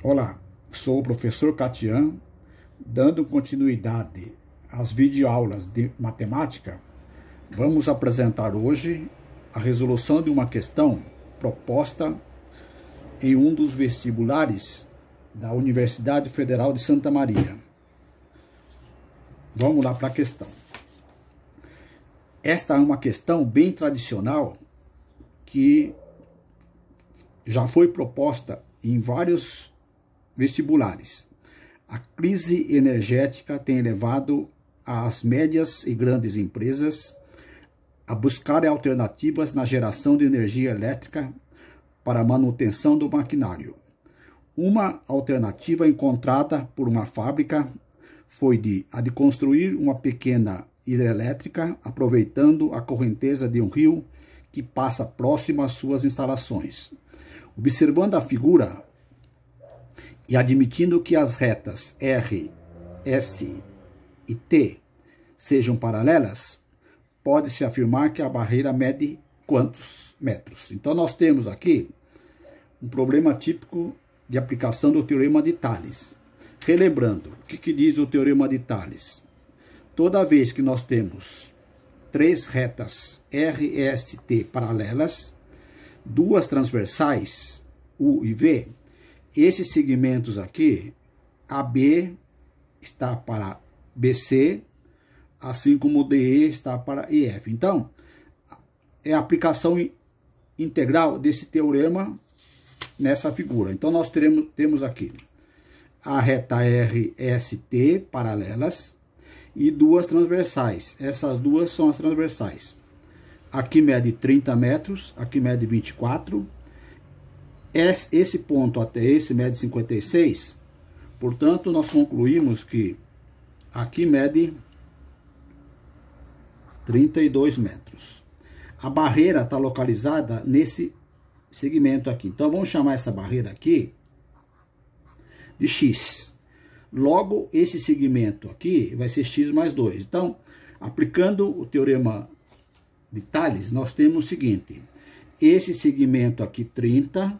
Olá, sou o professor Catian, dando continuidade às videoaulas de matemática. Vamos apresentar hoje a resolução de uma questão proposta em um dos vestibulares da Universidade Federal de Santa Maria. Vamos lá para a questão. Esta é uma questão bem tradicional que já foi proposta em vários vestibulares. A crise energética tem levado as médias e grandes empresas a buscar alternativas na geração de energia elétrica para a manutenção do maquinário. Uma alternativa encontrada por uma fábrica foi a de construir uma pequena hidrelétrica aproveitando a correnteza de um rio que passa próximo às suas instalações. Observando a figura e admitindo que as retas R, S e T sejam paralelas, pode-se afirmar que a barreira mede quantos metros? Então, nós temos aqui um problema típico de aplicação do Teorema de Tales. Relembrando, o que diz o Teorema de Tales? Toda vez que nós temos três retas R, S, T paralelas, duas transversais, U e V, esses segmentos aqui, AB está para BC, assim como o DE está para EF. Então, é a aplicação integral desse teorema nessa figura. Então, nós temos aqui a reta RST paralelas e duas transversais. Essas duas são as transversais. Aqui mede 30 metros, aqui mede 24. Esse ponto até esse mede 56. Portanto, nós concluímos que aqui mede 32 metros. A barreira está localizada nesse segmento aqui. Então, vamos chamar essa barreira aqui de X. Logo, esse segmento aqui vai ser X mais 2. Então, aplicando o Teorema de Tales, nós temos o seguinte. Esse segmento aqui, 30,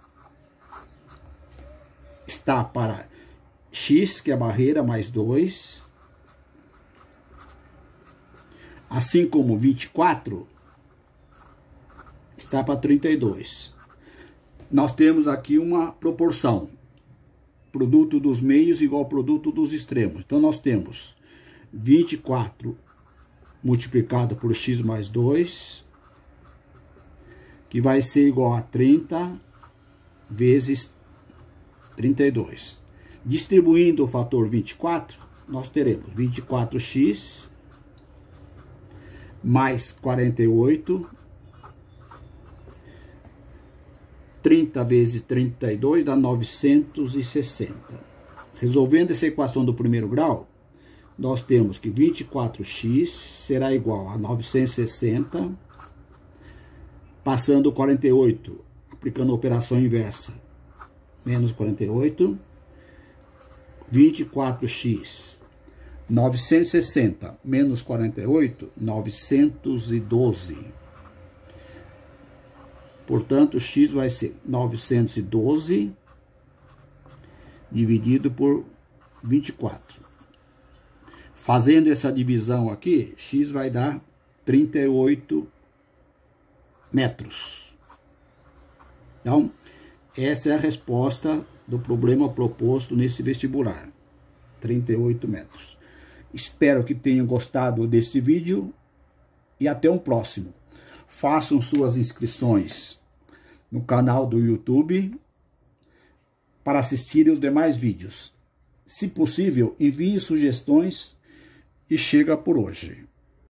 está para X, que é a barreira, mais 2. Assim como 24 está para 32. Nós temos aqui uma proporção. Produto dos meios igual ao produto dos extremos. Então, nós temos 24 multiplicado por x mais 2, que vai ser igual a 30 vezes 32. Distribuindo o fator 24, nós teremos 24x mais 48, 30 vezes 32 dá 960. Resolvendo essa equação do primeiro grau, nós temos que 24x será igual a 960, passando 48, aplicando a operação inversa, menos 48, 24x, 960 menos 48, 912. Portanto, x vai ser 912 dividido por 24. Fazendo essa divisão aqui, x vai dar 38 metros. Então, essa é a resposta do problema proposto nesse vestibular. 38 metros. Espero que tenham gostado desse vídeo e até um próximo. Façam suas inscrições no canal do YouTube para assistirem os demais vídeos. Se possível, envie sugestões e chega por hoje.